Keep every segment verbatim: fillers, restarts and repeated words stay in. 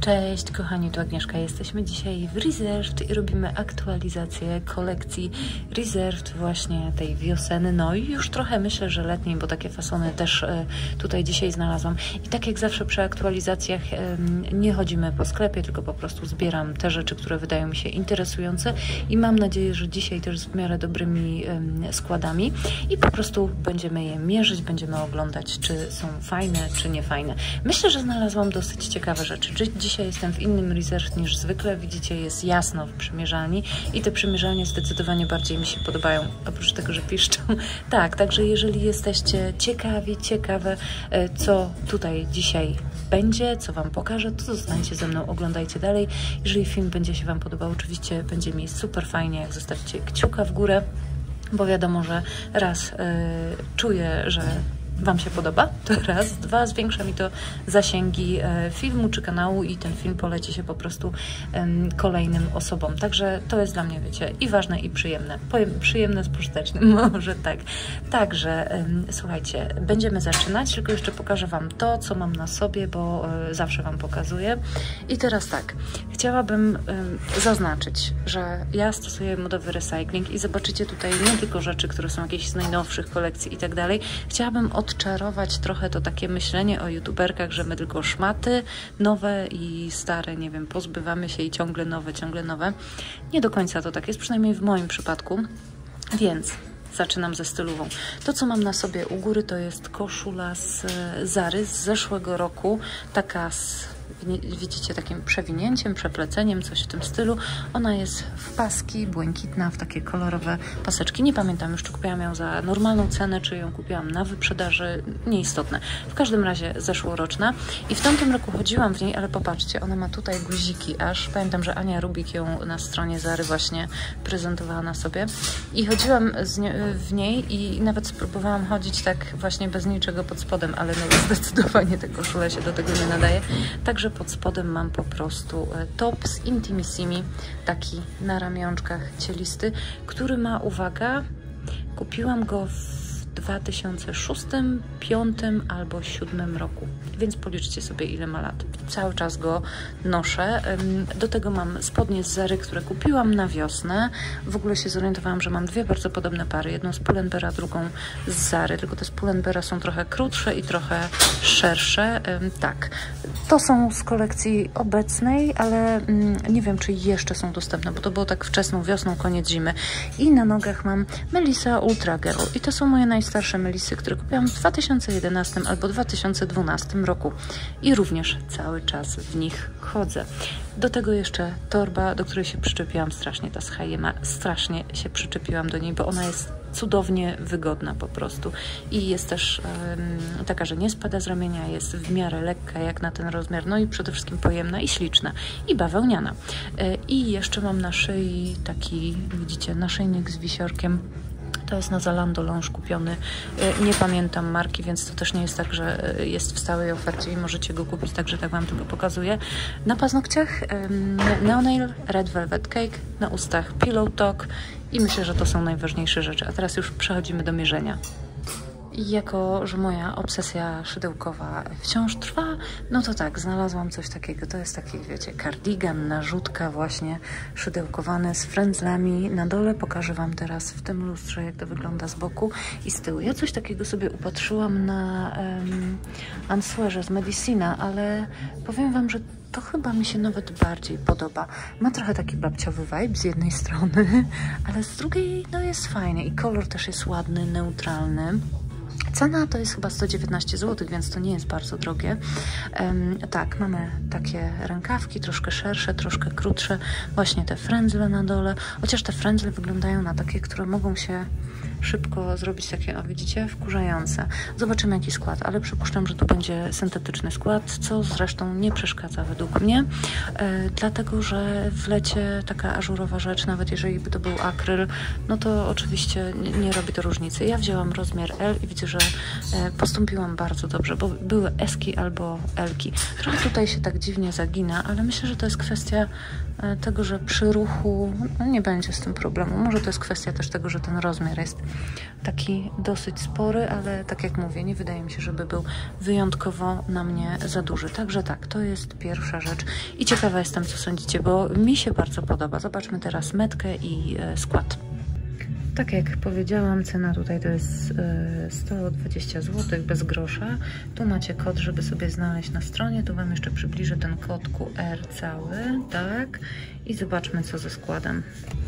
Cześć kochani, tu Agnieszka. Jesteśmy dzisiaj w Reserved i robimy aktualizację kolekcji Reserved właśnie tej wiosennej, no i już trochę myślę, że letniej, bo takie fasony też tutaj dzisiaj znalazłam. I tak jak zawsze przy aktualizacjach nie chodzimy po sklepie, tylko po prostu zbieram te rzeczy, które wydają mi się interesujące i mam nadzieję, że dzisiaj też z w miarę dobrymi składami i po prostu będziemy je mierzyć, będziemy oglądać, czy są fajne, czy nie fajne. Myślę, że znalazłam dosyć ciekawe rzeczy. Dzisiaj jestem w innym Reserved niż zwykle. Widzicie, jest jasno w przymierzalni i te przymierzalnie zdecydowanie bardziej mi się podobają, oprócz tego, że piszczą. Tak, także jeżeli jesteście ciekawi, ciekawe, co tutaj dzisiaj będzie, co Wam pokażę, to zostańcie ze mną, oglądajcie dalej. Jeżeli film będzie się Wam podobał, oczywiście będzie mi super fajnie, jak zostawicie kciuka w górę, bo wiadomo, że raz yy, czuję, że Wam się podoba, to raz, dwa, zwiększa mi to zasięgi e, filmu czy kanału i ten film poleci się po prostu e, kolejnym osobom. Także to jest dla mnie, wiecie, i ważne, i przyjemne. Powiem, przyjemne z pożytecznym, może tak. Także e, słuchajcie, będziemy zaczynać, tylko jeszcze pokażę Wam to, co mam na sobie, bo e, zawsze Wam pokazuję. I teraz tak, chciałabym e, zaznaczyć, że ja stosuję modowy recycling i zobaczycie tutaj nie tylko rzeczy, które są jakieś z najnowszych kolekcji i tak dalej. Chciałabym odczarować trochę to takie myślenie o youtuberkach, że my tylko szmaty nowe i stare, nie wiem, pozbywamy się i ciągle nowe, ciągle nowe. Nie do końca to tak jest, przynajmniej w moim przypadku. Więc zaczynam ze stylową. To, co mam na sobie u góry, to jest koszula z Zary z zeszłego roku, taka z, widzicie, takim przewinięciem, przepleceniem, coś w tym stylu. Ona jest w paski, błękitna, w takie kolorowe paseczki. Nie pamiętam już, czy kupiłam ją za normalną cenę, czy ją kupiłam na wyprzedaży, nieistotne. W każdym razie zeszłoroczna. I w tamtym roku chodziłam w niej, ale popatrzcie, ona ma tutaj guziki aż. Pamiętam, że Ania Rubik ją na stronie Zary właśnie prezentowała na sobie. I chodziłam z nie, w niej i nawet spróbowałam chodzić tak właśnie bez niczego pod spodem, ale no zdecydowanie ta koszula się do tego nie nadaje. Także pod spodem mam po prostu top z Intimissimi, taki na ramionczkach cielisty, który ma, uwaga, kupiłam go w dwa tysiące szóstym, piątym albo dwa tysiące siódmym roku, więc policzcie sobie, ile ma lat. Cały czas go noszę. Do tego mam spodnie z Zary, które kupiłam na wiosnę. W ogóle się zorientowałam, że mam dwie bardzo podobne pary. Jedną z Pull&Beara, drugą z Zary, tylko te z Pull&Beara są trochę krótsze i trochę szersze. Tak, to są z kolekcji obecnej, ale nie wiem, czy jeszcze są dostępne, bo to było tak wczesną wiosną, koniec zimy. I na nogach mam Melissa Ultra Girl i to są moje najstarsze Melissy, które kupiłam w dwa tysiące jedenastym albo dwa tysiące dwunastym roku i również cały czas w nich chodzę. Do tego jeszcze torba, do której się przyczepiłam strasznie, ta z H and M, strasznie się przyczepiłam do niej, bo ona jest cudownie wygodna po prostu i jest też um, taka, że nie spada z ramienia, jest w miarę lekka jak na ten rozmiar, no i przede wszystkim pojemna i śliczna i bawełniana. E, I jeszcze mam na szyi taki, widzicie, naszyjnik z wisiorkiem. To jest na Zalando Lounge kupiony. Nie pamiętam marki, więc to też nie jest tak, że jest w stałej ofercie i możecie go kupić, także tak Wam tylko pokazuję. Na paznokciach Neonail Red Velvet Cake, na ustach Pillow Talk i myślę, że to są najważniejsze rzeczy. A teraz już przechodzimy do mierzenia. I jako, że moja obsesja szydełkowa wciąż trwa, no to tak, znalazłam coś takiego. To jest taki, wiecie, kardigan, narzutka właśnie szydełkowany z frędzlami. Na dole pokażę Wam teraz w tym lustrze, jak to wygląda z boku i z tyłu. Ja coś takiego sobie upatrzyłam na um, Answerze z Medicina, ale powiem Wam, że to chyba mi się nawet bardziej podoba. Ma trochę taki babciowy vibe z jednej strony, ale z drugiej no jest fajnie i kolor też jest ładny, neutralny. Cena to jest chyba sto dziewiętnaście złotych, więc to nie jest bardzo drogie. Um, tak, mamy takie rękawki, troszkę szersze, troszkę krótsze. Właśnie te frędzle na dole. Chociaż te frędzle wyglądają na takie, które mogą się szybko zrobić takie, o widzicie, wkurzające. Zobaczymy, jaki skład, ale przypuszczam, że tu będzie syntetyczny skład, co zresztą nie przeszkadza według mnie, e, dlatego, że w lecie taka ażurowa rzecz, nawet jeżeli by to był akryl, no to oczywiście nie, nie robi to różnicy. Ja wzięłam rozmiar L i widzę, że e, postąpiłam bardzo dobrze, bo były eski albo elki. Trochę tutaj się tak dziwnie zagina, ale myślę, że to jest kwestia e, tego, że przy ruchu no, nie będzie z tym problemu. Może to jest kwestia też tego, że ten rozmiar jest taki dosyć spory, ale tak jak mówię, nie wydaje mi się, żeby był wyjątkowo na mnie za duży. Także tak, to jest pierwsza rzecz i ciekawa jestem, co sądzicie, bo mi się bardzo podoba. Zobaczmy teraz metkę i e, skład. Tak jak powiedziałam, cena tutaj to jest sto dwadzieścia złotych bez grosza. Tu macie kod, żeby sobie znaleźć na stronie. Tu Wam jeszcze przybliżę ten kod Q R cały, tak? I zobaczmy, co ze składem.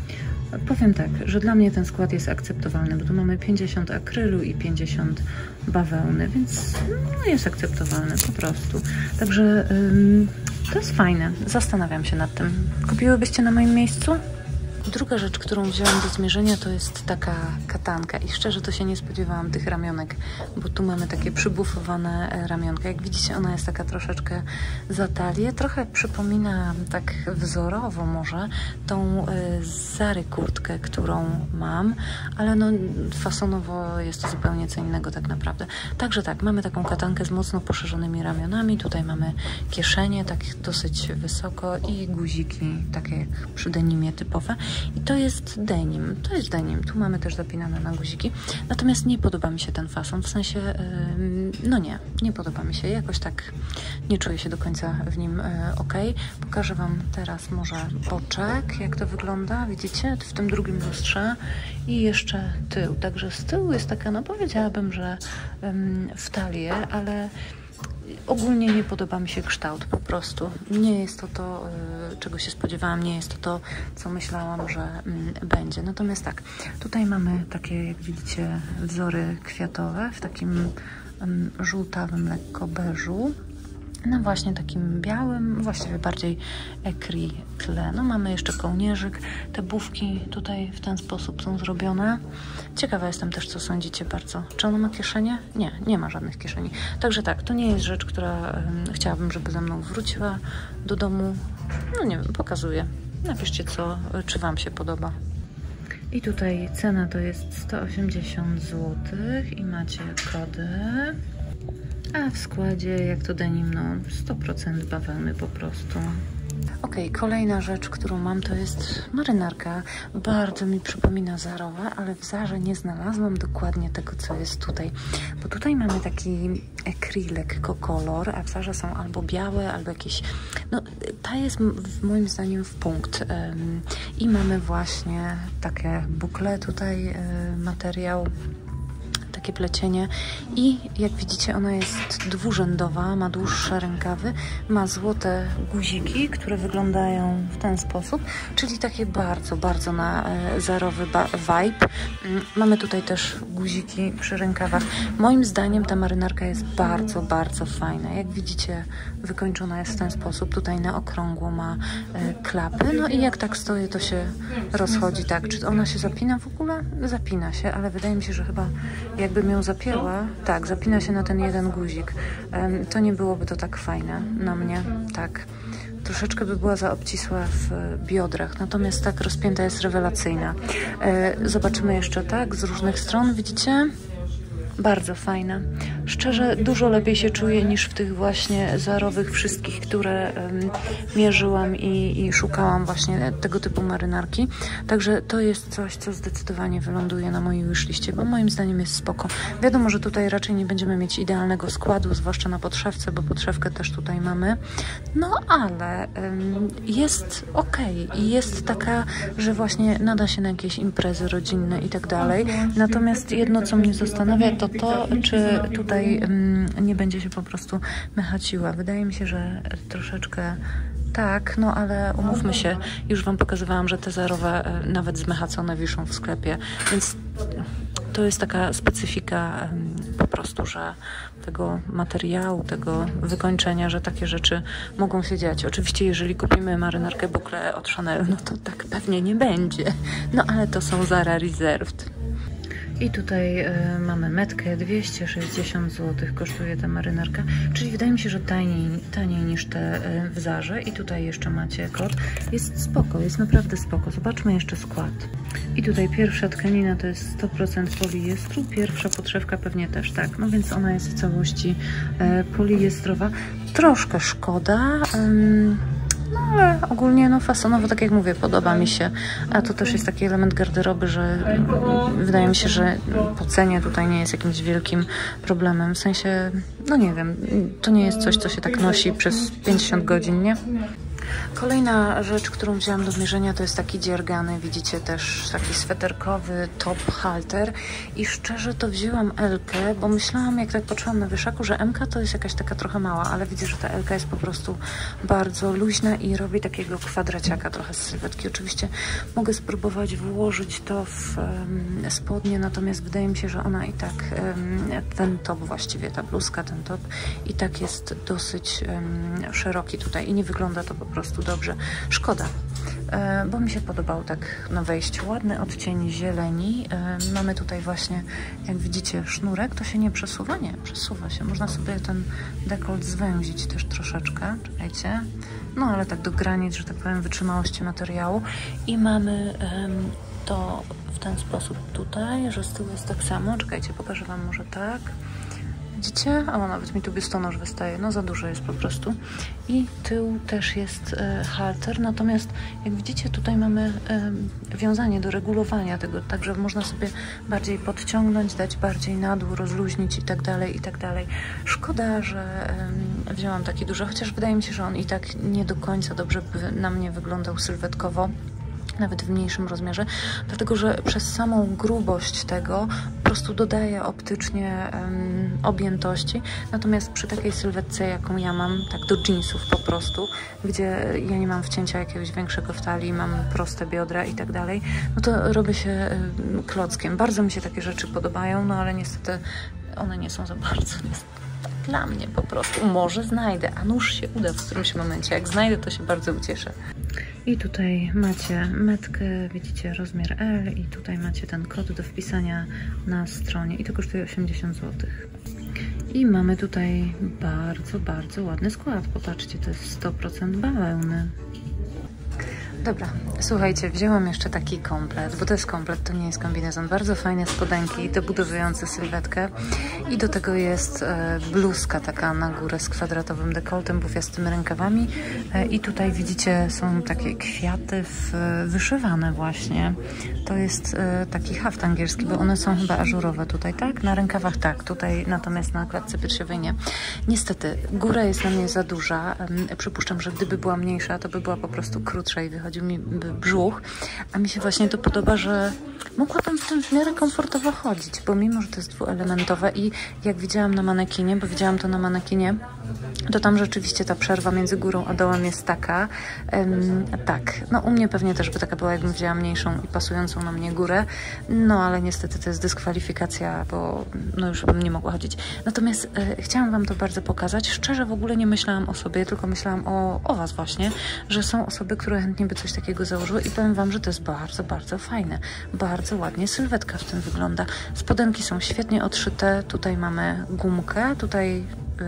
Powiem tak, że dla mnie ten skład jest akceptowalny, bo tu mamy pięćdziesiąt akrylu i pięćdziesiąt bawełny, więc no, jest akceptowalny po prostu. Także ym, to jest fajne. Zastanawiam się nad tym. Kupiłybyście na moim miejscu? Druga rzecz, którą wzięłam do zmierzenia, to jest taka katanka i szczerze to się nie spodziewałam tych ramionek, bo tu mamy takie przybufowane ramionka. Jak widzicie, ona jest taka troszeczkę za talię, trochę przypomina tak wzorowo może tą Zary kurtkę, którą mam, ale no fasonowo jest to zupełnie co innego tak naprawdę. Także tak, mamy taką katankę z mocno poszerzonymi ramionami, tutaj mamy kieszenie tak dosyć wysoko i guziki, takie jak przy denimie typowe. I to jest denim, to jest denim, tu mamy też zapinane na guziki, natomiast nie podoba mi się ten fason, w sensie, yy, no nie, nie podoba mi się, jakoś tak nie czuję się do końca w nim yy, ok. Pokażę Wam teraz może boczek, jak to wygląda, widzicie, w tym drugim lustrze i jeszcze tył, także z tyłu jest taka, no powiedziałabym, że yy, w talię, ale ogólnie nie podoba mi się kształt, po prostu. Nie jest to to, czego się spodziewałam, nie jest to to, co myślałam, że będzie. Natomiast tak, tutaj mamy takie, jak widzicie, wzory kwiatowe w takim żółtawym lekko beżu. Na właśnie takim białym, właściwie bardziej écrit tle. No mamy jeszcze kołnierzyk. Te bufki tutaj w ten sposób są zrobione. Ciekawa jestem też, co sądzicie bardzo. Czy ona ma kieszenie? Nie, nie ma żadnych kieszeni. Także tak, to nie jest rzecz, która um, chciałabym, żeby ze mną wróciła do domu. No nie wiem, pokazuję. Napiszcie, co, czy Wam się podoba. I tutaj cena to jest sto osiemdziesiąt złotych i macie kody. A w składzie, jak to denim, no sto procent bawełny po prostu. Ok, kolejna rzecz, którą mam, to jest marynarka. Bardzo mi przypomina Zarowe, ale w Zarze nie znalazłam dokładnie tego, co jest tutaj. Bo tutaj mamy taki écrit lekko kolor, a w Zarze są albo białe, albo jakieś... No, ta jest moim zdaniem w punkt. Um, I mamy właśnie takie bukle tutaj, um, materiał. Takie plecienie i jak widzicie ona jest dwurzędowa, ma dłuższe rękawy, ma złote guziki, które wyglądają w ten sposób, czyli takie bardzo, bardzo na e, zarowy vibe. Mamy tutaj też guziki przy rękawach. Moim zdaniem ta marynarka jest bardzo, bardzo fajna. Jak widzicie, wykończona jest w ten sposób. Tutaj na okrągło ma e, klapy, no i jak tak stoję, to się rozchodzi tak. Czy ona się zapina w ogóle? Zapina się, ale wydaje mi się, że chyba jakbym ją zapięła, tak, zapina się na ten jeden guzik. Um, to nie byłoby to tak fajne na mnie, tak. Troszeczkę by była za obcisła w biodrach, natomiast tak rozpięta jest rewelacyjna. E, zobaczymy jeszcze tak, z różnych stron, widzicie? Bardzo fajna. Szczerze, dużo lepiej się czuję niż w tych właśnie zarowych wszystkich, które um, mierzyłam i, i szukałam właśnie tego typu marynarki. Także to jest coś, co zdecydowanie wyląduje na mojej wishliście, bo moim zdaniem jest spoko. Wiadomo, że tutaj raczej nie będziemy mieć idealnego składu, zwłaszcza na podszewce, bo podszewkę też tutaj mamy. No ale um, jest ok i jest taka, że właśnie nada się na jakieś imprezy rodzinne i tak dalej. Natomiast jedno, co mnie zastanawia, to to, czy tutaj um, nie będzie się po prostu mechaciła. Wydaje mi się, że troszeczkę tak, no ale umówmy się, już Wam pokazywałam, że te zarowe nawet zmechacone wiszą w sklepie, więc to jest taka specyfika um, po prostu, że tego materiału, tego wykończenia, że takie rzeczy mogą się dziać. Oczywiście, jeżeli kupimy marynarkę bukle od Chanel, no to tak pewnie nie będzie. No ale to są Zara Reserved. I tutaj y, mamy metkę, dwieście sześćdziesiąt złotych kosztuje ta marynarka, czyli wydaje mi się, że taniej, taniej niż te y, w Zarze. I tutaj jeszcze macie kod. Jest spoko, jest naprawdę spoko. Zobaczmy jeszcze skład. I tutaj pierwsza tkanina to jest sto procent poliestru, pierwsza podszewka pewnie też tak, no więc ona jest w całości y, poliestrowa. Troszkę szkoda, ym, no ale ale ogólnie no fasonowo, tak jak mówię, podoba mi się. A to też jest taki element garderoby, że wydaje mi się, że po cenie tutaj nie jest jakimś wielkim problemem. W sensie, no nie wiem, to nie jest coś, co się tak nosi przez pięćdziesiąt godzin, nie? Kolejna rzecz, którą wzięłam do mierzenia, to jest taki dziergany, widzicie, też taki sweterkowy top halter i szczerze to wzięłam L-kę, bo myślałam, jak tak poczułam na wieszaku, że M-ka to jest jakaś taka trochę mała, ale widzę, że ta L-ka jest po prostu bardzo luźna i robi takiego kwadraciaka trochę z sylwetki. Oczywiście mogę spróbować włożyć to w um, spodnie, natomiast wydaje mi się, że ona i tak, um, ten top właściwie, ta bluzka, ten top i tak jest dosyć um, szeroki tutaj i nie wygląda to po prostu dobrze. Szkoda, e, bo mi się podobał tak na wejściu. Ładny odcień zieleni. E, mamy tutaj właśnie, jak widzicie, sznurek. To się nie przesuwa? Nie, przesuwa się. Można sobie ten dekolt zwęzić też troszeczkę. Czekajcie. No, ale tak do granic, że tak powiem, wytrzymałości materiału. I mamy e, to w ten sposób tutaj, że z tyłu jest tak samo. Czekajcie, pokażę Wam może tak. Widzicie? O, nawet mi tu biustonosz wystaje. No za dużo jest po prostu. I tył też jest e, halter. Natomiast jak widzicie, tutaj mamy e, wiązanie do regulowania tego, także można sobie bardziej podciągnąć, dać bardziej na dół, rozluźnić i tak dalej, i tak dalej. Szkoda, że e, wzięłam taki duży, chociaż wydaje mi się, że on i tak nie do końca dobrze by na mnie wyglądał sylwetkowo. Nawet w mniejszym rozmiarze, dlatego że przez samą grubość tego po prostu dodaje optycznie um, objętości, natomiast przy takiej sylwetce, jaką ja mam, tak do jeansów po prostu, gdzie ja nie mam wcięcia jakiegoś większego w talii, mam proste biodra i tak dalej, no to robię się um, klockiem. Bardzo mi się takie rzeczy podobają, no ale niestety one nie są za bardzo niestety. Dla mnie po prostu. Może znajdę, a nuż się uda w którymś momencie. Jak znajdę, to się bardzo ucieszę. I tutaj macie metkę, widzicie rozmiar L i tutaj macie ten kod do wpisania na stronie i to kosztuje osiemdziesiąt złotych. I mamy tutaj bardzo, bardzo ładny skład. Popatrzcie, to jest sto procent bawełny. Dobra, słuchajcie, wzięłam jeszcze taki komplet, bo to jest komplet, to nie jest kombinezon. Bardzo fajne spodenki, dobudowujące sylwetkę i do tego jest e, bluzka taka na górę z kwadratowym dekoltem, bufiastymi rękawami e, i tutaj widzicie są takie kwiaty w, wyszywane właśnie. To jest e, taki haft angielski, bo one są chyba ażurowe tutaj, tak? Na rękawach tak, tutaj natomiast na klatce piersiowej nie. Niestety, góra jest na mnie za duża. E, przypuszczam, że gdyby była mniejsza, to by była po prostu krótsza i wychodził mi brzuch, a mi się właśnie to podoba, że mogłabym w tym w miarę komfortowo chodzić, bo mimo, że to jest dwuelementowe i jak widziałam na manekinie, bo widziałam to na manekinie, to tam rzeczywiście ta przerwa między górą a dołem jest taka. Um, tak, no u mnie pewnie też by taka była, jakbym wzięła mniejszą i pasującą na mnie górę, no ale niestety to jest dyskwalifikacja, bo no już bym nie mogła chodzić. Natomiast e, chciałam Wam to bardzo pokazać. Szczerze w ogóle nie myślałam o sobie, tylko myślałam o, o Was właśnie, że są osoby, które chętnie by coś takiego założyły i powiem Wam, że to jest bardzo, bardzo fajne. Bardzo ładnie sylwetka w tym wygląda. Spodenki są świetnie odszyte. Tutaj mamy gumkę, tutaj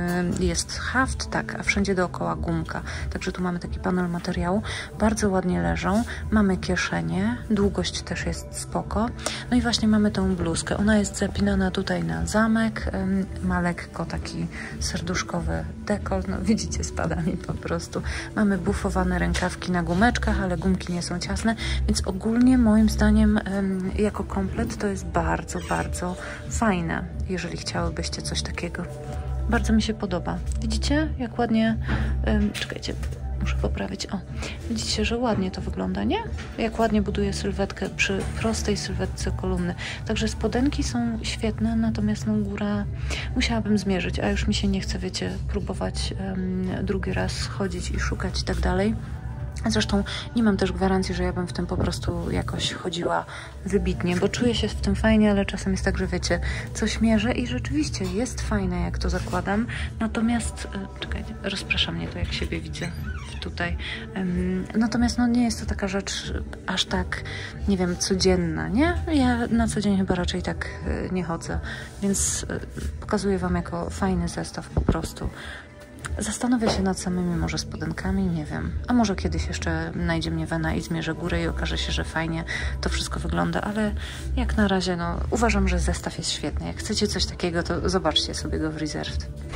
jest haft, tak, a wszędzie dookoła gumka. Także tu mamy taki panel materiału. Bardzo ładnie leżą. Mamy kieszenie. Długość też jest spoko. No i właśnie mamy tą bluzkę. Ona jest zapinana tutaj na zamek. Ma lekko taki serduszkowy dekolt. No widzicie, spada mi po prostu. Mamy bufowane rękawki na gumeczkach, ale gumki nie są ciasne, więc ogólnie moim zdaniem jako komplet to jest bardzo, bardzo fajne, jeżeli chciałybyście coś takiego. Bardzo mi się podoba. Widzicie, jak ładnie... Ym, czekajcie, muszę poprawić. O, widzicie, że ładnie to wygląda, nie? Jak ładnie buduje sylwetkę przy prostej sylwetce kolumny. Także spodenki są świetne, natomiast no góra musiałabym zmierzyć, a już mi się nie chce, wiecie, próbować ym, drugi raz chodzić i szukać i tak dalej. Zresztą nie mam też gwarancji, że ja bym w tym po prostu jakoś chodziła wybitnie, bo czuję się w tym fajnie, ale czasem jest tak, że wiecie, coś mierzę i rzeczywiście jest fajne, jak to zakładam. Natomiast, czekajcie, rozprasza mnie to, jak siebie widzę tutaj. Natomiast no, nie jest to taka rzecz aż tak, nie wiem, codzienna, nie? Ja na co dzień chyba raczej tak nie chodzę, więc pokazuję Wam jako fajny zestaw po prostu. Zastanowię się nad samymi może spodenkami, nie wiem. A może kiedyś jeszcze najdzie mnie wena i zmierzę górę i okaże się, że fajnie to wszystko wygląda, ale jak na razie no uważam, że zestaw jest świetny. Jak chcecie coś takiego, to zobaczcie sobie go w Reserved.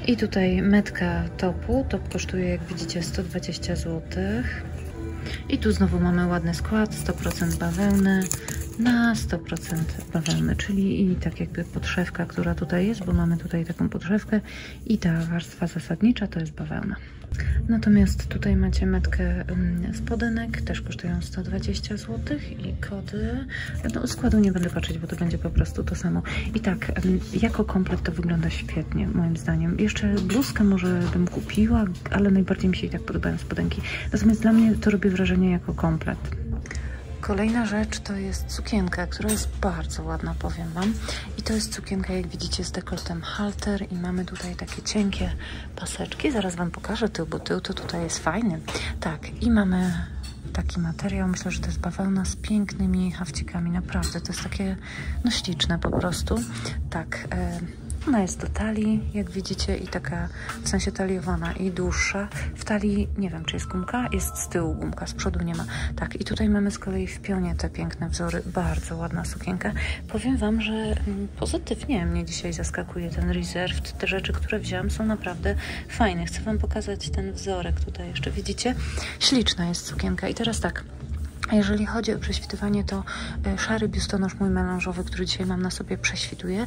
I tutaj metka topu. Top kosztuje, jak widzicie, sto dwadzieścia złotych. I tu znowu mamy ładny skład, sto procent bawełny na sto procent bawełny, czyli i tak jakby podszewka, która tutaj jest, bo mamy tutaj taką podszewkę i ta warstwa zasadnicza to jest bawełna. Natomiast tutaj macie metkę spodenek, też kosztują sto dwadzieścia złotych i kody. No, składu nie będę patrzeć, bo to będzie po prostu to samo. I tak, jako komplet to wygląda świetnie, moim zdaniem. Jeszcze bluzkę może bym kupiła, ale najbardziej mi się i tak podobają spodenki. Natomiast dla mnie to robi wrażenie jako komplet. Kolejna rzecz to jest sukienka, która jest bardzo ładna, powiem Wam. I to jest sukienka, jak widzicie, z dekoltem halter i mamy tutaj takie cienkie paseczki. Zaraz Wam pokażę tył, bo tył to tutaj jest fajny. Tak, i mamy taki materiał, myślę, że to jest bawełna z pięknymi hafcikami, naprawdę. To jest takie, no śliczne po prostu. Tak, e ona jest do talii, jak widzicie, i taka w sensie taliowana i dłuższa. W talii nie wiem, czy jest gumka, jest z tyłu gumka, z przodu nie ma. Tak, i tutaj mamy z kolei w pionie te piękne wzory. Bardzo ładna sukienka. Powiem Wam, że pozytywnie mnie dzisiaj zaskakuje ten Reserved. Te rzeczy, które wzięłam, są naprawdę fajne. Chcę Wam pokazać ten wzorek tutaj jeszcze. Widzicie? Śliczna jest sukienka. I teraz tak. A jeżeli chodzi o prześwitywanie, to szary biustonosz mój melanżowy, który dzisiaj mam na sobie, prześwituje,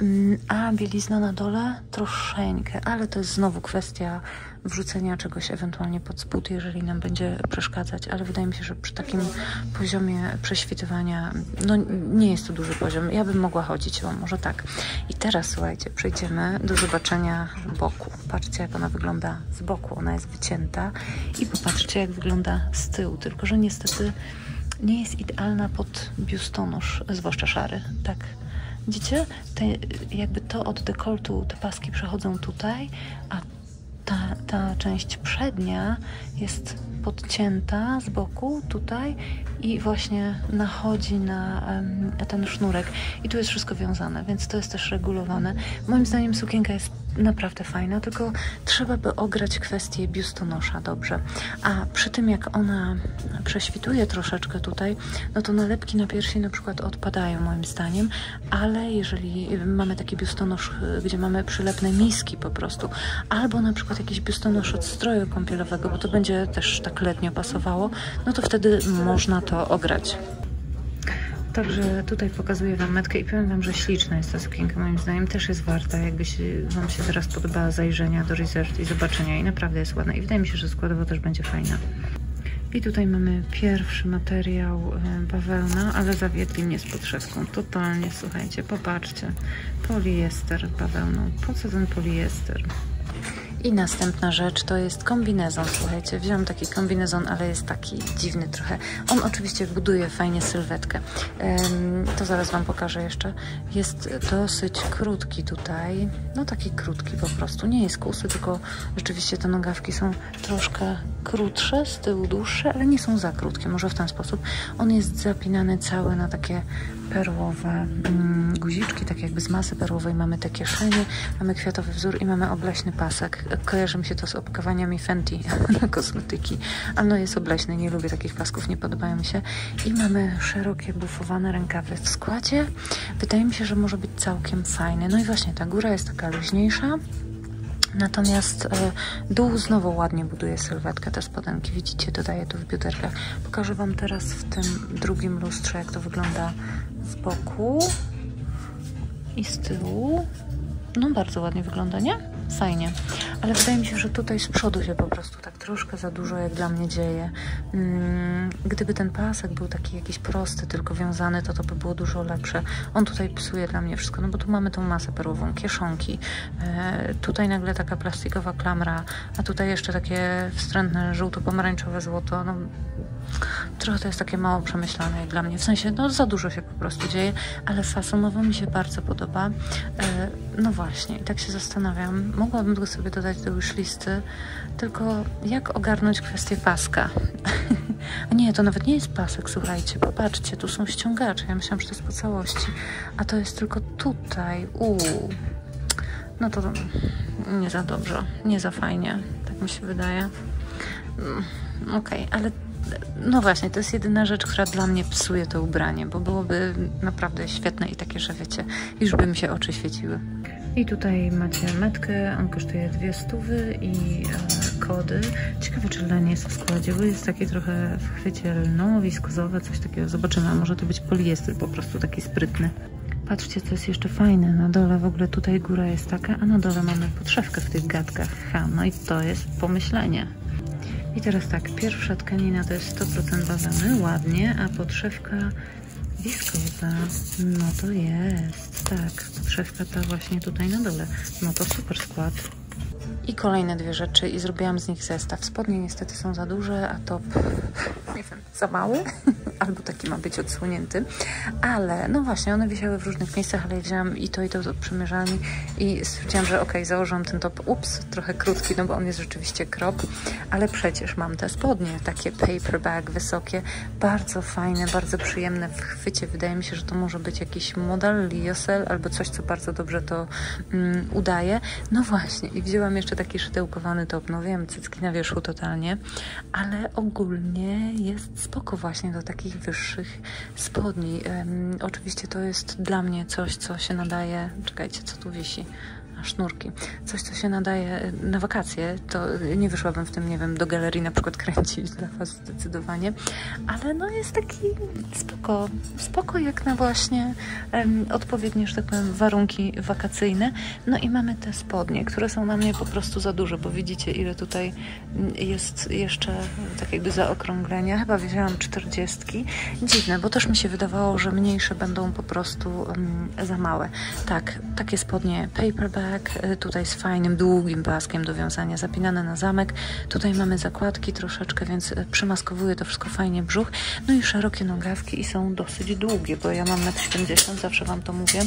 a bielizna na dole troszeczkę, ale to jest znowu kwestia wrzucenia czegoś ewentualnie pod spód, jeżeli nam będzie przeszkadzać, ale wydaje mi się, że przy takim poziomie prześwitywania, no nie jest to duży poziom. Ja bym mogła chodzić, o może tak. I teraz słuchajcie, przejdziemy do zobaczenia boku. Patrzcie, jak ona wygląda z boku. Ona jest wycięta i popatrzcie, jak wygląda z tyłu, tylko że niestety nie jest idealna pod biustonosz, zwłaszcza szary, tak. Widzicie? Te, jakby to od dekoltu, te paski przechodzą tutaj, a Ta, ta część przednia jest podcięta z boku tutaj i właśnie nachodzi na, na ten sznurek i tu jest wszystko wiązane, więc to jest też regulowane. Moim zdaniem sukienka jest naprawdę fajna, tylko trzeba by ograć kwestię biustonosza dobrze. A przy tym, jak ona prześwituje troszeczkę tutaj, no to nalepki na piersi na przykład odpadają moim zdaniem, ale jeżeli mamy taki biustonosz, gdzie mamy przylepne miski po prostu, albo na przykład jakiś biustonosz od stroju kąpielowego, bo to będzie też tak letnio pasowało, no to wtedy można to ograć. Także tutaj pokazuję Wam metkę i powiem Wam, że śliczna jest ta sukienka, moim zdaniem też jest warta, jakby się, Wam się teraz podobała, zajrzenia do Reserved i zobaczenia i naprawdę jest ładna i wydaje mi się, że składowo też będzie fajna. I tutaj mamy pierwszy materiał bawełna, ale zawiedli mnie z podszewką, totalnie, słuchajcie, popatrzcie, poliester bawełną, po co ten poliester? I następna rzecz to jest kombinezon, słuchajcie, wziąłem taki kombinezon, ale jest taki dziwny trochę. On oczywiście buduje fajnie sylwetkę. Ym, to zaraz Wam pokażę jeszcze. Jest dosyć krótki tutaj, no taki krótki po prostu. Nie jest kusy, tylko rzeczywiście te nogawki są troszkę krótsze, z tyłu dłuższe, ale nie są za krótkie, może w ten sposób. On jest zapinany cały na takie perłowe mm, guziczki, tak jakby z masy perłowej. Mamy te kieszenie, mamy kwiatowy wzór i mamy obleśny pasek. Kojarzy mi się to z opakowaniami Fenty na kosmetyki, ale no jest obleśny, nie lubię takich pasków, nie podobają mi się. I mamy szerokie, bufowane rękawy w składzie. Wydaje mi się, że może być całkiem fajny. No i właśnie ta góra jest taka luźniejsza. Natomiast e, dół znowu ładnie buduje sylwetkę, te spodenki, widzicie, dodaję tu w bioderkach. Pokażę Wam teraz w tym drugim lustrze, jak to wygląda z boku i z tyłu. No bardzo ładnie wygląda, nie? Fajnie. Ale wydaje mi się, że tutaj z przodu się po prostu tak troszkę za dużo jak dla mnie dzieje. Hmm, gdyby ten pasek był taki jakiś prosty, tylko wiązany, to to by było dużo lepsze. On tutaj psuje dla mnie wszystko, no bo tu mamy tą masę perłową, kieszonki. E, tutaj nagle taka plastikowa klamra, a tutaj jeszcze takie wstrętne żółto-pomarańczowe złoto. No, trochę to jest takie mało przemyślane jak dla mnie. W sensie, no za dużo się po prostu dzieje, ale fasonowo mi się bardzo podoba. E, no właśnie, i tak się zastanawiam. Mogłabym go sobie dodać do już listy, tylko jak ogarnąć kwestię paska? A nie, to nawet nie jest pasek, słuchajcie, popatrzcie, tu są ściągacze. Ja myślałam, że to jest po całości, a to jest tylko tutaj. Uuu. No to nie za dobrze, nie za fajnie, tak mi się wydaje. Okej, okay, ale no właśnie, to jest jedyna rzecz, która dla mnie psuje to ubranie, bo byłoby naprawdę świetne i takie, że wiecie, już by mi się oczy świeciły. I tutaj macie metkę, on kosztuje dwie stówy i e, kody. Ciekawe, czy len jest w składzie, bo jest takie trochę w chwycie lno, wiskozowe, coś takiego. Zobaczymy, a może to być poliester po prostu taki sprytny. Patrzcie, co jest jeszcze fajne. Na dole w ogóle tutaj góra jest taka, a na dole mamy podszewkę w tych gadkach. Ha, no i to jest pomyślenie. I teraz tak, pierwsza tkanina to jest sto procent bawełny, ładnie, a podszewka wiskoza. No to jest, tak, podszewka ta właśnie tutaj na dole. No to super skład. I kolejne dwie rzeczy i zrobiłam z nich zestaw. Spodnie niestety są za duże, a top, nie wiem, za mały. Albo taki ma być odsłonięty. Ale no właśnie, one wisiały w różnych miejscach, ale wzięłam i to i to do przymierzalni i stwierdziłam, że okej, okay, założyłam ten top. Ups, trochę krótki, no bo on jest rzeczywiście crop, ale przecież mam te spodnie, takie paperback, wysokie, bardzo fajne, bardzo przyjemne w chwycie. Wydaje mi się, że to może być jakiś model Lyocell albo coś, co bardzo dobrze to um, udaje. No właśnie, i wzięłam jeszcze taki szydełkowany top, no wiem, cycki na wierzchu totalnie, ale ogólnie jest spoko właśnie do takich wyższych spodni. Um, oczywiście to jest dla mnie coś, co się nadaje, czekajcie, co tu wisi, a sznurki, coś, co się nadaje na wakacje, to nie wyszłabym w tym, nie wiem, do galerii na przykład kręcić dla was zdecydowanie, ale no jest taki spoko, spoko jak na właśnie um, odpowiednie, że tak powiem, warunki wakacyjne. No i mamy te spodnie, które są na mnie po prostu za duże, bo widzicie, ile tutaj jest jeszcze tak jakby zaokrąglenia. Chyba wzięłam czterdziestki. Dziwne, bo też mi się wydawało, że mniejsze będą po prostu um, za małe. Tak, takie spodnie paperback, tutaj z fajnym, długim paskiem do wiązania, zapinane na zamek. Tutaj mamy zakładki troszeczkę, więc przymaskowuje to wszystko fajnie brzuch. No i szerokie nogawki i są dosyć długie, bo ja mam metr siedemdziesiąt, zawsze wam to mówię.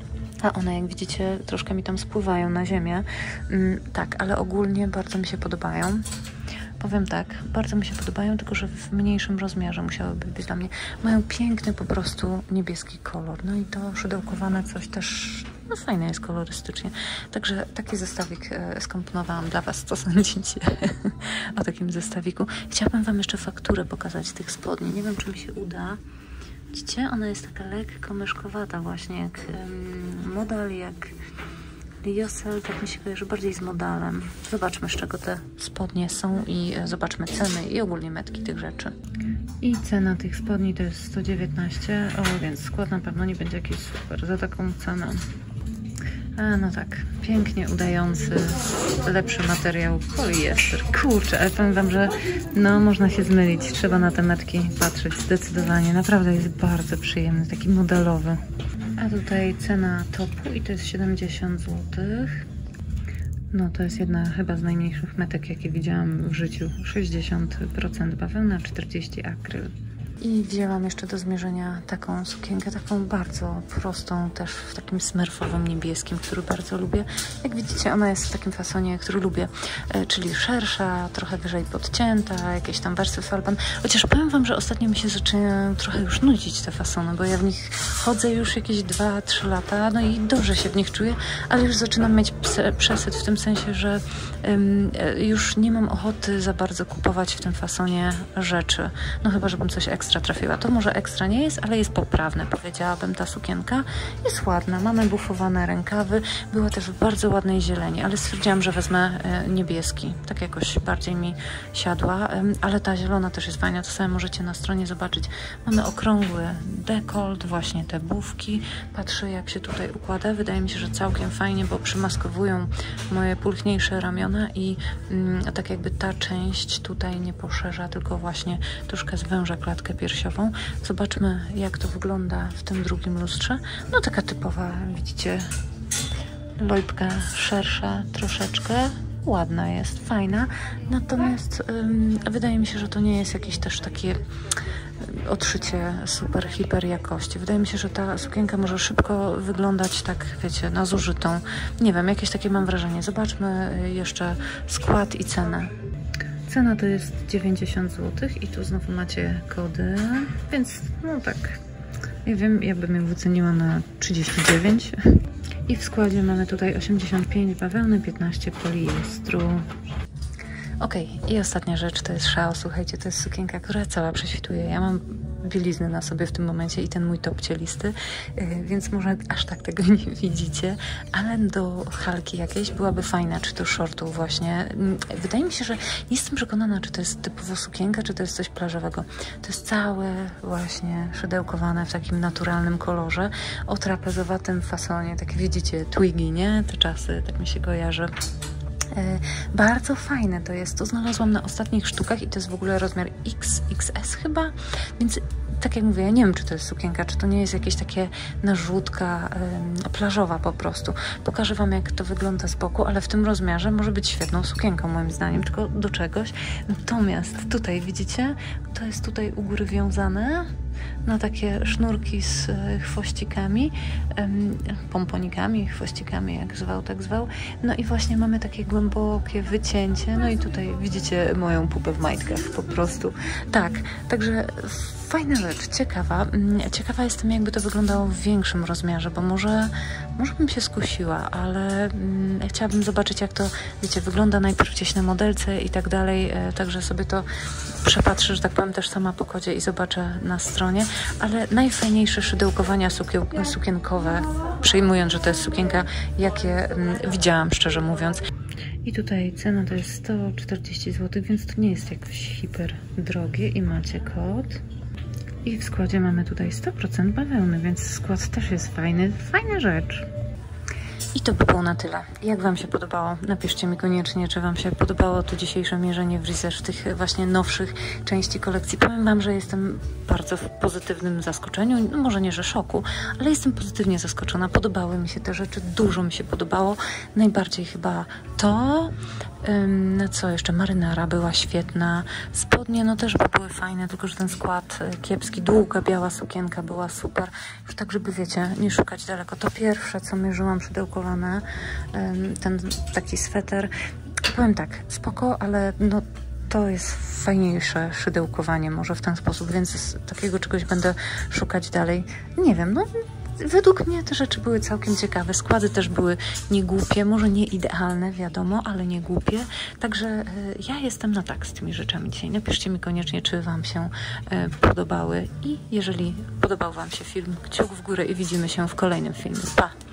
A one, jak widzicie, troszkę mi tam spływają na ziemię. Mm, tak, ale ogólnie bardzo mi się podobają. Powiem tak, bardzo mi się podobają, tylko że w mniejszym rozmiarze musiałyby być dla mnie. Mają piękny po prostu niebieski kolor. No i to szydełkowane coś też, no fajne jest kolorystycznie. Także taki zestawik e, skomponowałam dla was. Co sądzicie o takim zestawiku? Chciałabym wam jeszcze fakturę pokazać tych spodni. Nie wiem, czy mi się uda. Widzicie? Ona jest taka lekko myszkowata właśnie, jak um, model, jak Lyocell, tak mi się kojarzy bardziej z modelem. Zobaczmy, z czego te spodnie są i zobaczmy ceny i ogólnie metki tych rzeczy. I cena tych spodni to jest sto dziewiętnaście, o, więc skład na pewno nie będzie jakiś super za taką cenę. A no tak, pięknie udający, lepszy materiał poliester. Kurczę, ale powiem wam, że no można się zmylić, trzeba na te metki patrzeć zdecydowanie. Naprawdę jest bardzo przyjemny, taki modelowy. A tutaj cena topu i to jest siedemdziesiąt złotych. No to jest jedna chyba z najmniejszych metek, jakie widziałam w życiu. sześćdziesiąt procent bawełna, czterdzieści procent akryl. I wzięłam jeszcze do zmierzenia taką sukienkę, taką bardzo prostą, też w takim smerfowym niebieskim, który bardzo lubię. Jak widzicie, ona jest w takim fasonie, który lubię, e, czyli szersza, trochę wyżej podcięta, jakieś tam wersy falban. Chociaż powiem wam, że ostatnio mi się zaczynają trochę już nudzić te fasony, bo ja w nich chodzę już jakieś dwa trzy lata, no i dobrze się w nich czuję, ale już zaczynam mieć przesyt w tym sensie, że um, już nie mam ochoty za bardzo kupować w tym fasonie rzeczy. No chyba, żebym coś ekstra trafiła. To może ekstra nie jest, ale jest poprawne, powiedziałabym. Ta sukienka jest ładna, mamy bufowane rękawy, była też w bardzo ładnej zieleni, ale stwierdziłam, że wezmę niebieski, tak jakoś bardziej mi siadła, ale ta zielona też jest fajna, to sobie możecie na stronie zobaczyć. Mamy okrągły dekolt, właśnie te bufki, patrzę, jak się tutaj układa, wydaje mi się, że całkiem fajnie, bo przymaskowują moje pulchniejsze ramiona i mm, tak jakby ta część tutaj nie poszerza, tylko właśnie troszkę zwęża klatkę piersiową. Zobaczmy, jak to wygląda w tym drugim lustrze. No taka typowa, widzicie, lojpka szersza troszeczkę. Ładna jest, fajna. Natomiast ym, wydaje mi się, że to nie jest jakieś też takie odszycie super, hiper jakości. Wydaje mi się, że ta sukienka może szybko wyglądać tak, wiecie, na zużytą. Nie wiem, jakieś takie mam wrażenie. Zobaczmy jeszcze skład i cenę. Cena to jest dziewięćdziesiąt złotych i tu znowu macie kody, więc no tak, nie wiem, ja bym ją wyceniła na trzydzieści dziewięć. I w składzie mamy tutaj osiemdziesiąt pięć bawełny, piętnaście poliestru. Okej, okay. I ostatnia rzecz to jest szał. Słuchajcie, to jest sukienka, która cała prześwituje. Ja mam bieliznę na sobie w tym momencie i ten mój top cielisty, yy, więc może aż tak tego nie widzicie, ale do halki jakiejś byłaby fajna, czy do shortów właśnie. Yy, wydaje mi się, że nie jestem przekonana, czy to jest typowo sukienka, czy to jest coś plażowego. To jest całe właśnie szydełkowane w takim naturalnym kolorze, o trapezowatym fasonie, tak widzicie, twiggy, nie? Te czasy, tak mi się kojarzy. E, bardzo fajne to jest, to znalazłam na ostatnich sztukach i to jest w ogóle rozmiar X X S chyba, więc tak jak mówię, ja nie wiem, czy to jest sukienka, czy to nie jest jakieś takie narzutka e, plażowa po prostu. Pokażę Wam, jak to wygląda z boku, ale w tym rozmiarze może być świetną sukienką moim zdaniem, tylko do czegoś. Natomiast tutaj widzicie, to jest tutaj u góry wiązane na takie sznurki z chwościkami, pomponikami, chwościkami, jak zwał, tak zwał. No i właśnie mamy takie głębokie wycięcie, no i tutaj widzicie moją pupę w majtkach po prostu. Tak, także fajna rzecz, ciekawa. Ciekawa jestem, jakby to wyglądało w większym rozmiarze, bo może, może bym się skusiła, ale mm, chciałabym zobaczyć, jak to, wiecie, wygląda najpierw gdzieś na modelce i tak dalej, e, także sobie to przepatrzę, że tak powiem, też sama po kodzie i zobaczę na stronie, ale najfajniejsze szydełkowania sukien sukienkowe, przyjmując, że to jest sukienka, jakie mm, widziałam, szczerze mówiąc. I tutaj cena to jest sto czterdzieści złotych, więc to nie jest jakoś hiper drogie i macie kod. I w składzie mamy tutaj sto procent bawełny, więc skład też jest fajny. Fajna rzecz. I to by było na tyle. Jak Wam się podobało? Napiszcie mi koniecznie, czy Wam się podobało to dzisiejsze mierzenie w Reserve tych właśnie nowszych części kolekcji. Powiem Wam, że jestem bardzo w pozytywnym zaskoczeniu. No może nie, że szoku, ale jestem pozytywnie zaskoczona. Podobały mi się te rzeczy, dużo mi się podobało. Najbardziej chyba to, ym, co jeszcze, marynara była świetna. Spodnie no też były fajne, tylko że ten skład kiepski. Długa, biała sukienka była super. Już tak, żeby wiecie, nie szukać daleko. To pierwsze, co mierzyłam szydełkowane, ten taki sweter. Powiem tak, spoko, ale no to jest fajniejsze szydełkowanie może w ten sposób, więc takiego czegoś będę szukać dalej. Nie wiem, no według mnie te rzeczy były całkiem ciekawe. Składy też były niegłupie, może nie idealne, wiadomo, ale nie głupie. Także e, ja jestem na tak z tymi rzeczami dzisiaj. Napiszcie mi koniecznie, czy Wam się e, podobały i jeżeli podobał Wam się film, kciuk w górę i widzimy się w kolejnym filmie. Pa!